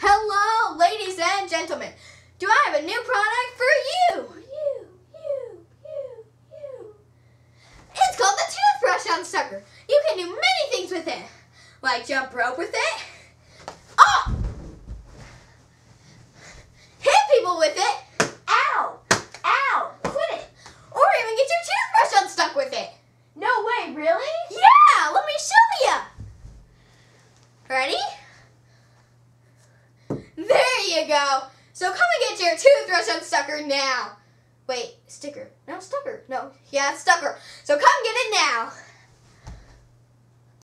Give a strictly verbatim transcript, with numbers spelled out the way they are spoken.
Hello, ladies and gentlemen. Do I have a new product for you? You, you, you, you. It's called the Toothbrush Un-Stucker. You can do many things with it, like jump rope with it. Oh! Hit people with it. Ow! Ow! Quit it! Or even get your toothbrush unstuck with it. No way, really? Yeah, let me show you. Ready? There you go. So come and get your toothbrush unstucker now. Wait, sticker. No, stucker. No, yeah, stucker. So come get it now.